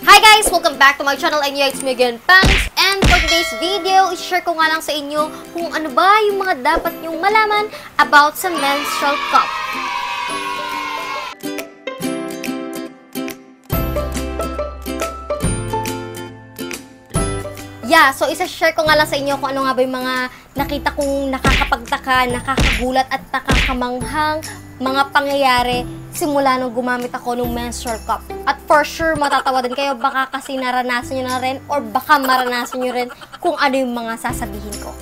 Hi guys! Welcome back to my channel and it's me again, Pangs. And for today's video, i-share ko nga lang sa inyo kung ano ba yung mga dapat nyong malaman about sa menstrual cup. Yeah, so isa-share ko nga lang sa inyo kung ano nga ba yung mga nakita kong nakakapagtaka, nakakagulat at nakakamanghang mga pangyayari simula nung gumamit ako ng menstrual cup. At for sure, matatawa din kayo, baka kasi naranasan nyo na rin or baka maranasan nyo rin kung ano yung mga sasabihin ko.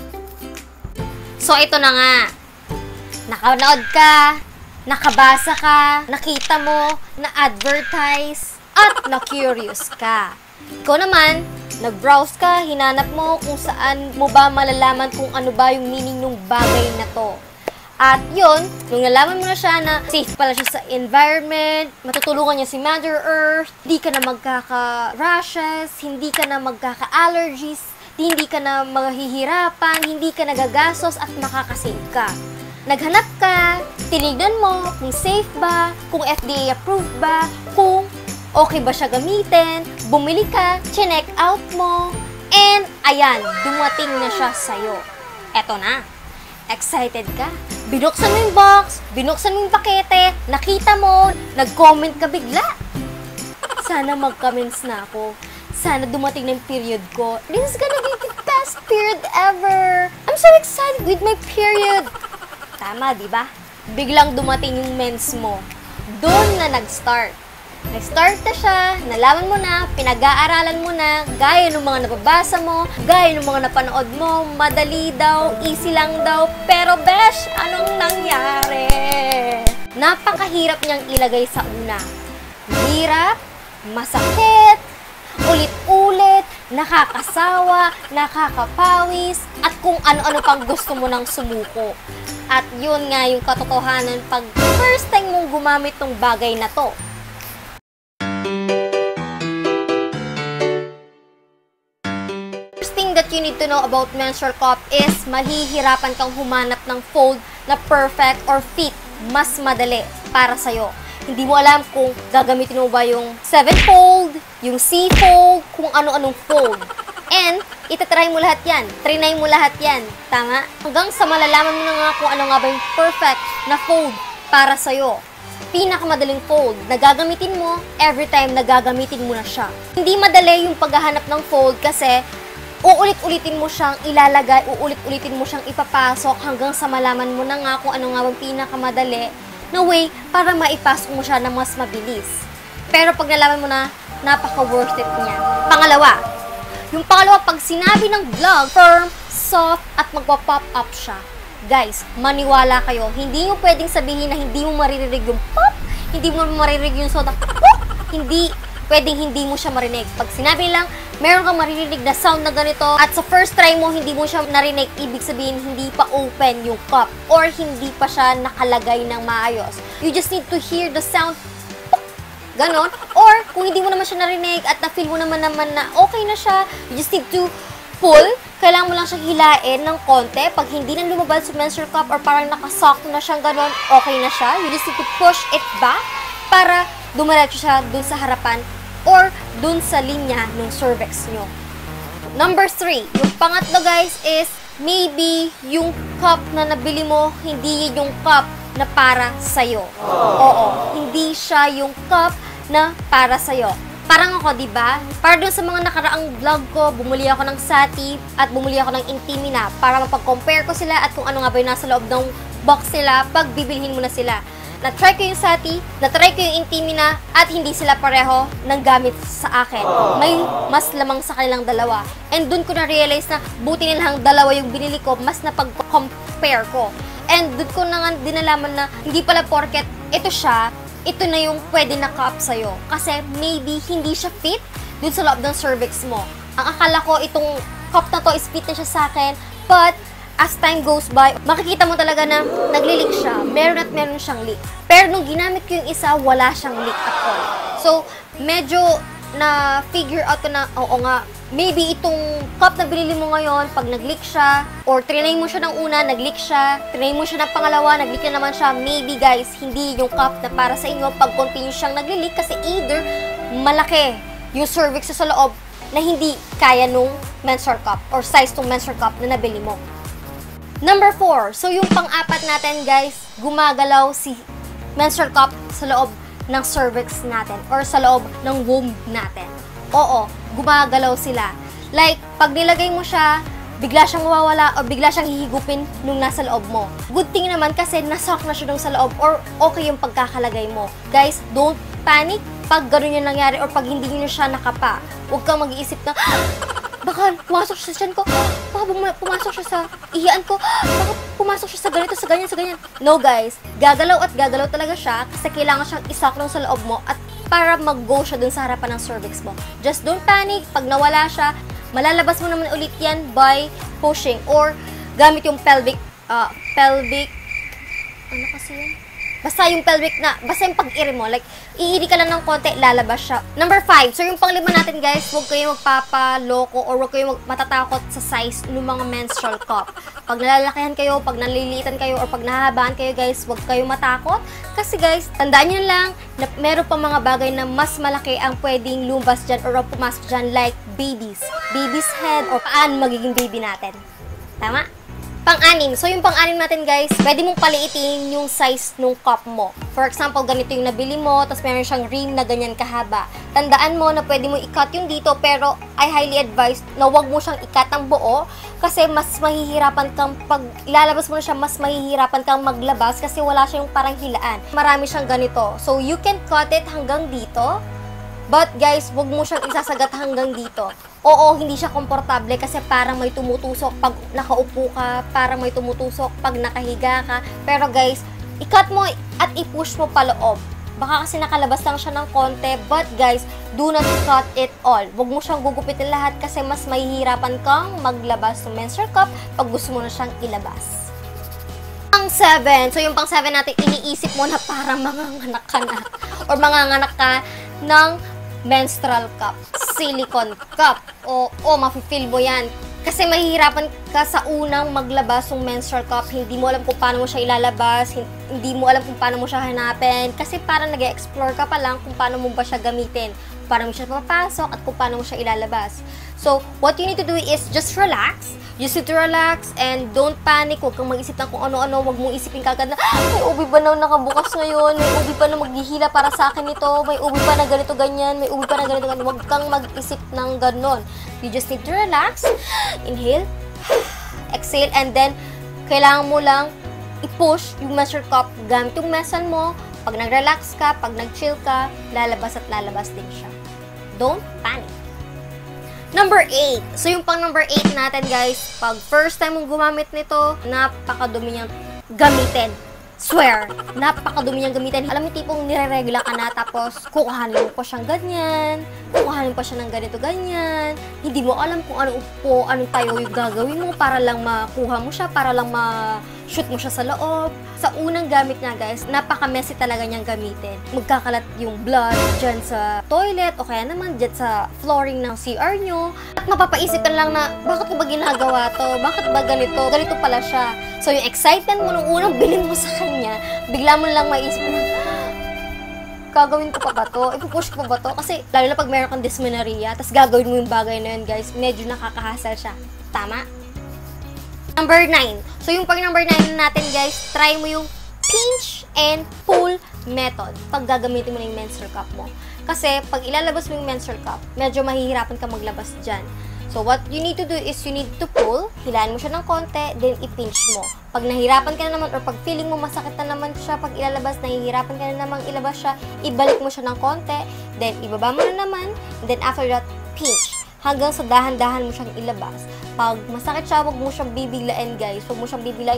So ito na nga, nakanood ka, nakabasa ka, nakita mo, na-advertise, at na-curious ka. Ikaw naman, nag-browse ka, hinanap mo kung saan mo ba malalaman kung ano ba yung meaning ng bagay na to. At yun, nung nalaman mo na siya na safe pala siya sa environment, matutulungan niya si Mother Earth, hindi ka na magkaka-rashes, hindi ka na magkaka-allergies, hindi ka na maghihirapan, hindi ka nagagastos at makakasave ka. Naghanap ka, tinignan mo kung safe ba, kung FDA approved ba, kung okay ba siya gamitin, bumili ka, chinek out mo, and ayan, dumating na siya sa'yo. Eto na. Excited ka? Binuksan mo yung box, binuksan mo yung pakete, nakita mo, nag-comment ka bigla. Sana mag-comments na ako. Sana dumating na yung period ko. This is gonna be the best period ever. I'm so excited with my period. Tama, di ba? Biglang dumating yung mens mo. Doon na nag-start. Nag-start na siya, nalaman mo na, pinag-aaralan mo na, gaya ng mga nababasa mo, gaya ng mga napanood mo, madali daw, easy lang daw, pero besh, anong nangyari? Napakahirap niyang ilagay sa una. Hirap, masakit, ulit-ulit, nakakasawa, nakakapawis, at kung ano-ano pang gusto mo nang sumuko. At yun nga yung katotohanan pag first time mong gumamit ng bagay na to. That you need to know about menstrual cup is mahihirapan kang humanap ng fold na perfect or fit, mas madali para sa'yo. Hindi mo alam kung gagamitin mo ba yung 7-fold, yung C-fold, kung ano-anong fold. And, itatry mo lahat yan, trinay mo lahat yan, tama? Hanggang sa malalaman mo na nga kung ano nga ba yung perfect na fold para sa'yo. Pinakamadaling fold na gagamitin mo every time na gagamitin mo na siya. Hindi madali yung paghahanap ng fold kasi uulit-ulitin mo siyang ilalagay, uulit-ulitin mo siyang ipapasok hanggang sa malaman mo na nga kung ano nga bang pinakamadali na way para maipasok mo siya na mas mabilis. Pero pag nalaman mo na, napaka-worth it niya. Pangalawa, pag sinabi ng vlog, firm, soft, at magpa-pop up siya. Guys, maniwala kayo, hindi mo pwedeng sabihin na hindi mo maririnig yung pop, hindi mo maririnig yung soda, pop, pwedeng hindi mo siya marinig. Pag sinabi lang, meron kang maririnig na sound na ganito at sa first try mo hindi mo siya narinig, ibig sabihin hindi pa open yung cup or hindi pa siya nakalagay ng maayos. You just need to hear the sound, ganon. Or kung hindi mo naman siya narinig at na-feel mo naman na okay na siya, you just need to pull. Kailangan mo lang siya hilain ng konti. Pag hindi na lumabas sa menstrual cup or parang nakasock na siyang ganon, okay na siya. You just need to push it back para dumiretso siya dun sa harapan or dun sa linya ng cervix nyo. Number 3, yung pangatlo guys is maybe yung cup na nabili mo, hindi yung cup na para sa'yo. Oo, hindi siya yung cup na para sa'yo. Parang ako, diba? Para dun sa mga nakaraang vlog ko, bumuli ako ng Sati at bumuli ako ng Intimina para mapag-compare ko sila at kung ano nga ba yung nasa loob ng box nila pag bibilhin mo na sila. Na-try ko yung Sati, na-try ko yung Intimina, at hindi sila pareho ng gamit sa akin. May mas lamang sa kanilang dalawa. And dun ko na-realize na buti nilang dalawa yung binili ko, mas napag-compare ko. And dun ko na nga dinalaman na hindi pala porket ito siya, ito na yung pwede na cup sa'yo. Kasi maybe hindi siya fit dun sa loob ng cervix mo. Ang akala ko itong cup na to is fit na siya sa akin, but as time goes by, makikita mo talaga na nagli-leak siya. Meron at meron siyang leak. Pero nung ginamit ko yung isa, wala siyang leak at all. So, medyo na-figure out ko na, oo nga, maybe itong cup na binili mo ngayon, pag nag-leak siya, or trinay mo siya ng una, nag-leak siya, trinay mo siya ng pangalawa, nag-leak na naman siya, maybe guys, hindi yung cup na para sa inyo pag continue siyang nag-leak kasi either malaki yung cervix sa loob na hindi kaya nung menstrual cup or size ng menstrual cup na nabili mo. Number 4, so yung pang-apat natin guys, gumagalaw si menstrual cup sa loob ng cervix natin or sa loob ng womb natin. Oo, gumagalaw sila. Like, pag nilagay mo siya, bigla siyang mawawala o bigla siyang hihigupin nung nasa loob mo. Good thing naman kasi nasock na siya nung sa loob or okay yung pagkakalagay mo. Guys, don't panic pag gano'n yung nangyari or pag hindi nyo siya nakapa. Huwag kang mag-iisip na, baka pumasok siya sa tiyan ko, baka pumasok siya sa ihian ko, baka pumasok siya sa ganito, sa ganyan, sa ganyan. No guys, gagalaw at gagalaw talaga siya kasi kailangan siyang isock lang sa loob mo at para mag-go siya dun sa harapan ng cervix mo. Just don't panic, pag nawala siya, malalabas mo naman ulit yan by pushing or gamit yung pelvic, ano kasi yun? Basta yung pelvic na, basta yung pag-iri mo, like, iiri ka lang ng konti, lalabas siya. Number 5, so yung pang-5 natin guys, huwag kayong magpapaloko or huwag kayong matatakot sa size ng mga menstrual cup. Pag nalalakihan kayo, pag nalilitan kayo, or pag nahahabaan kayo guys, huwag kayong matakot. Kasi guys, tandaan nyo lang na meron pa mga bagay na mas malaki ang pwedeng lumabas dyan or pumasok dyan like baby's head or paano magiging baby natin. Tama? Pang-anim. So, yung pang-anim natin, guys, pwede mong paliitin yung size ng cup mo. For example, ganito yung nabili mo, tapos meron siyang rim na ganyan kahaba. Tandaan mo na pwede mo i-cut yung dito, pero I highly advise na wag mo siyang i-cut ang buo kasi mas mahihirapan kang, pag ilalabas mo na siya, mas mahihirapan kang maglabas kasi wala siyang parang hilaan. Marami siyang ganito. So, you can cut it hanggang dito, but guys, wag mo siyang isasagat hanggang dito. Oo, hindi siya komportable kasi parang may tumutusok pag nakaupo ka, parang may tumutusok pag nakahiga ka. Pero guys, i-cut mo at i-push mo paloob. Baka kasi nakalabas lang siya ng konti, but guys, do not cut it all. Huwag mo siyang gugupitin lahat kasi mas mahihirapan kang maglabas ng menstrual cup pag gusto mo na siyang ilabas. Pang-7. So yung pang-7 natin, iniisip mo na parang manganganak ka na or manganganak ka ng menstrual cup, silicone cup, o mafe-feel mo yan. Kasi mahihirapan ka sa unang maglabas ng menstrual cup, hindi mo alam kung paano mo siya ilalabas, hindi mo alam kung paano mo siya hanapin, kasi parang nag-explore ka pa lang kung paano mo ba siya gamitin, kung paano mo siya papasok, at kung paano mo siya ilalabas. So, what you need to do is just relax. Just need to relax and don't panic. Huwag kang mag-isip ng kung ano-ano. Huwag mong isipin kagad na, may ubi pa na nakabukas ngayon, may ubi pa na maghihila para sa akin ito, may ubi pa na ganito ganyan, may ubi pa na ganito ganyan. Huwag kang mag-isip ng ganon. You just need to relax, inhale, exhale, and then kailangan mo lang i-push yung menstrual cup gamit yung muscle mo. Pag nag-relax ka, pag nag-chill ka, lalabas at lalabas din siya. Don't panic. Number 8. So, yung pang number 8 natin, guys, pag first time mong gumamit nito, napakadumi niyang gamitin. Swear, napakadumi niyang gamitin. Alam mo, tipong nire-regla ka na, tapos kukuhanin mo pa siyang ganyan, kukuhanin pa siya ng ganito, ganyan. Hindi mo alam kung anong upo, anong tayo yung gagawin mo para lang makuha mo siya, para lang ma-shoot mo siya sa loob. Sa unang gamit niya, guys, napaka-messy talaga niyang gamitin. Magkakalat yung blood dyan sa toilet o kaya naman dyan sa flooring ng CR nyo. At mapapaisip ka lang na, bakit ko ba ginagawa to? Bakit ba ganito? Ganito pala siya. So, yung excitement mo nung unang bilhin mo sa kanya, bigla mo lang maisip na, gagawin ko pa ba to? Ipupush ko pa ba to? Kasi, lalo na pag meron kang dysmenorrhea, tapos gagawin mo yung bagay na yun, guys, medyo nakakahasal siya. Tama? Number 9. So, yung pag number 9 natin, guys, try mo yung pinch and pull method pag gagamitin mo na yung menstrual cup mo. Kasi, pag ilalabas mo yung menstrual cup, medyo mahihirapan ka maglabas dyan. So, what you need to do is you need to pull, hilahin mo siya ng konti, then i-pinch mo. Pag nahirapan ka na naman or pag feeling mo masakit na naman siya pag ilalabas, nahihirapan ka na naman ilabas siya, ibalik mo siya ng konti, then ibaba mo na naman, then after that, pinch. Hanggang sa dahan-dahan mo siyang ilabas. Pag masakit siya, huwag mo siyang bibiglain, guys. Huwag mo siyang bibiglain.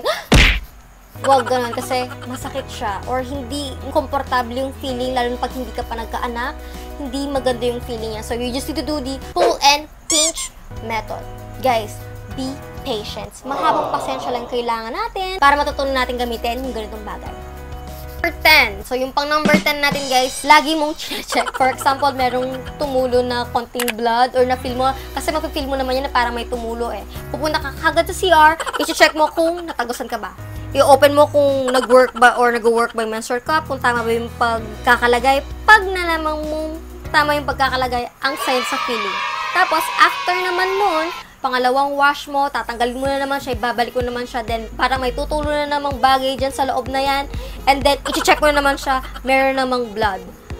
Huwag ganun kasi masakit siya. Or hindi komportable yung feeling, lalo na pag hindi ka pa nagkaanak, hindi maganda yung feeling niya. So, you just need to do the pull and pinch method. Guys, be patient. Mahabang pasensya lang kailangan natin para matutunan natin gamitin yung ganitong bagay. Number 10. So, yung pang number 10 natin, guys, lagi mong check. For example, merong tumulo na konting blood or na-feel mo, kasi mapipeel mo naman yan na parang may tumulo eh. Pupunta ka kagad sa CR, i-check mo kung natagusan ka ba. I-open mo kung nag-work ba or nag-work ba yung menstrual cup, kung tama ba yung pagkakalagay. Pag nalamang mong tama yung pagkakalagay, ang saya sa feeling. Tapos, after naman nun, pangalawang wash mo, tatanggalin mo na naman siya, ibabalik mo naman siya, then parang may tutulo na namang bagay dyan sa loob na yan, and then i-check mo na naman siya, meron namang blood.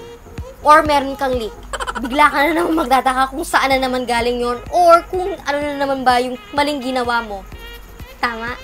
Or meron kang leak. Bigla ka na naman magtataka kung saan na naman galing yon or kung ano na naman ba yung maling ginawa mo. Tama?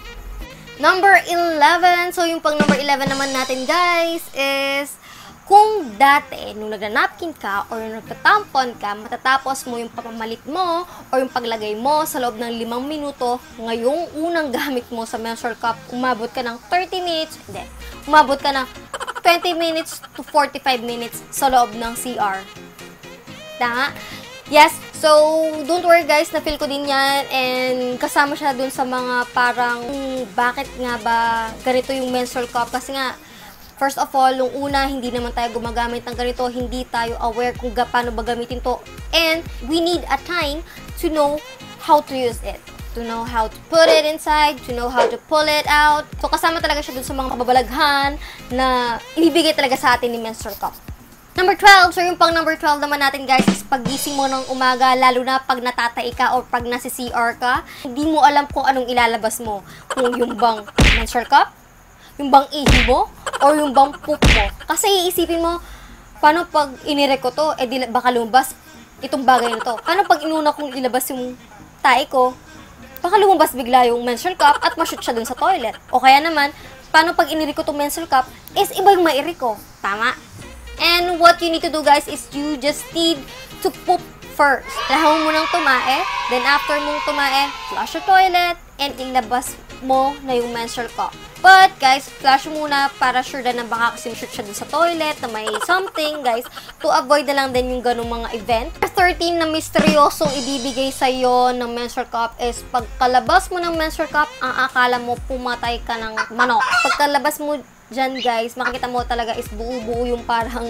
Number 11. So, yung pang number 11 naman natin, guys, is kung dati, nung nag-napkin ka or nagtatampon ka, matatapos mo yung pamamalit mo or yung paglagay mo sa loob ng 5 minuto, ngayong unang gamit mo sa menstrual cup, umabot ka ng 30 minutes, hindi, umabot ka ng 20 minutes to 45 minutes sa loob ng CR. Tama? Yes, so don't worry guys, na-feel ko din yan and kasama siya dun sa mga parang bakit nga ba ganito yung menstrual cup kasi nga first of all, nung una, hindi naman tayo gumagamit ng ganito, hindi tayo aware kung paano ba gamitin to and we need a time to know how to use it. To know how to put it inside, to know how to pull it out. So, kasama talaga siya dun sa mga kababalaghan na ibibigay talaga sa atin ni menstrual cup. Number 12, so yung pang number 12 naman natin guys is paggising mo ng umaga, lalo na pag natatay ka o pag nasa CR ka, hindi mo alam kung anong ilalabas mo. Kung yung bang menstrual cup, yung bang ihi mo, or yung bang poop mo. Kasi iisipin mo, paano pag inirek ko to, di baka lumabas itong bagay na to. Paano pag inuna kong ilabas yung tae ko, baka lumabas bigla yung menstrual cup at ma-shoot siya dun sa toilet. O kaya naman, paano pag inirik ko itong menstrual cup, is iba yung mairik ko. Tama? And what you need to do guys is you just need to poop first. Lahawin mo ng tumae, then after mong tumae, flush the toilet, and ilabas mo na yung menstrual cup. But, guys, flush muna para sure na baka kasi shoot siya dun sa toilet na may something, guys, to avoid na lang din yung ganung mga event. 13 na misteryosong ibibigay sa'yo ng menstrual cup is pagkalabas mo ng menstrual cup, ang akala mo pumatay ka ng manok. Pagkalabas mo dyan, guys, makikita mo talaga is buo-buo yung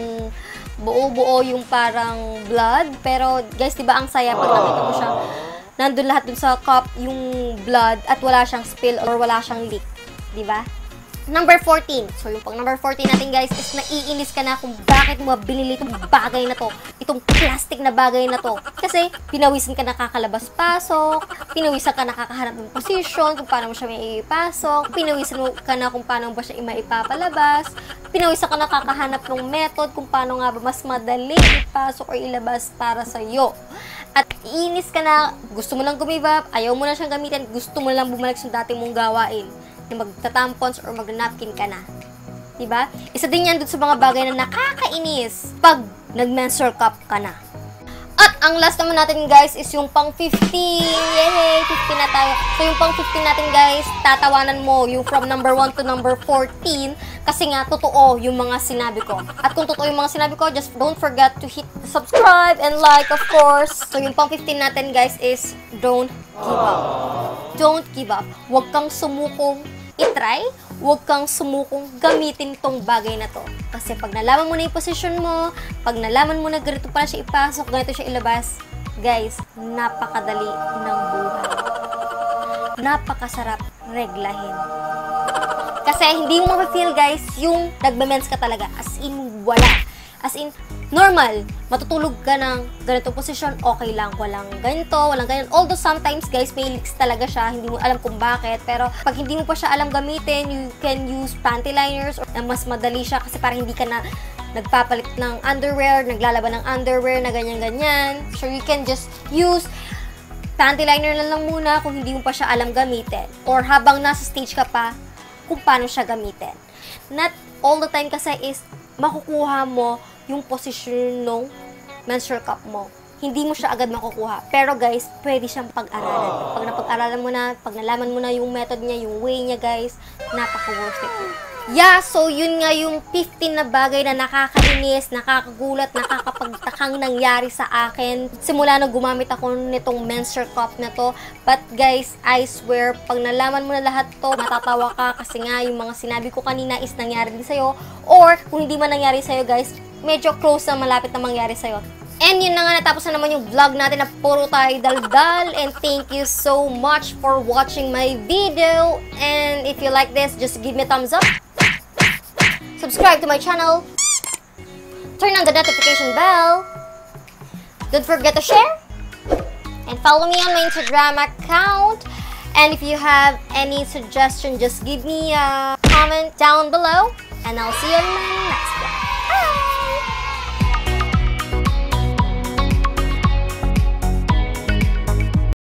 parang blood. Pero, guys, diba ang saya pag nakita mo siya, nandun lahat dun sa cup yung blood at wala siyang spill or wala siyang leak. Diba? Number 14. So, yung pang number 14 natin, guys, is naiinis ka na kung bakit mo binili itong bagay na to. Itong plastic na bagay na to. Kasi, pinawisan ka nakakalabas-pasok, pinawisan ka nakakahanap ng position, kung paano mo siya may ipasok, pinawisan ka na kung paano ba siya maipapalabas, pinawisan ka nakakahanap ng method kung paano nga ba mas madali ipasok or ilabas para sa'yo. At iinis ka na, gusto mo lang gumibap, ayaw mo na siyang gamitin, gusto mo lang bumalik sa dati mong gawain. Yung magtatampons or mag-napkin ka na. Diba? Isa din yan dun sa mga bagay na nakakainis pag nag-menstrual cup ka na. At ang last naman natin guys is yung pang 15. Yay! 15 na tayo. So yung pang 15 natin guys, tatawanan mo yung from number 1 to number 14 kasi nga totoo yung mga sinabi ko. At kung totoo yung mga sinabi ko, just don't forget to hit subscribe and like of course. So yung pang 15 natin guys is don't give up. Don't give up. Huwag kang sumukong i-try, huwag kang sumukong gamitin tong bagay na to. Kasi pag nalaman mo na yung position mo, pag nalaman mo na ganito pala siya ipasok, ganito siya ilabas, guys, napakadali ng buhay. Napakasarap reglahin. Kasi hindi mo ma-feel guys yung nagme-mens ka talaga. As in, wala. As in, normal. Matutulog ka ng ganito position, okay lang. Walang ganito, walang ganyan. Although sometimes, guys, may leaks talaga siya. Hindi mo alam kung bakit. Pero pag hindi mo pa siya alam gamitin, you can use panty liners or mas madali siya kasi parang hindi ka na nagpapalit ng underwear, naglalaban ng underwear na ganyan-ganyan. So, you can just use panty liner na lang muna kung hindi mo pa siya alam gamitin. Or habang nasa stage ka pa, kung paano siya gamitin. Not all the time kasi is makukuha mo yung position ng menstrual cup mo. Hindi mo siya agad makukuha. Pero guys, pwede siyang pag-aralan. Pag napag-aralan mo na, pag nalaman mo na yung method niya, yung way niya guys, napaka-worth it. Yeah, so yun nga yung 15 na bagay na nakakainis, nakakagulat, nakakapagtakang nangyari sa akin. Simula na gumamit ako nitong menstrual cup na to. But guys, I swear, pag nalaman mo na lahat to, matatawa ka kasi nga yung mga sinabi ko kanina is nangyari din sa'yo. Or kung hindi man nangyari sa'yo guys, medyo close na malapit na mangyari sa'yo. And yun na nga, natapos na naman yung vlog natin na puro tayo daldal. And thank you so much for watching my video. And if you like this, just give me a thumbs up. Subscribe to my channel. turn on the notification bell. Don't forget to share. And follow me on my Instagram account. And if you have any suggestion, just give me a comment down below. And I'll see you in my next one. Bye!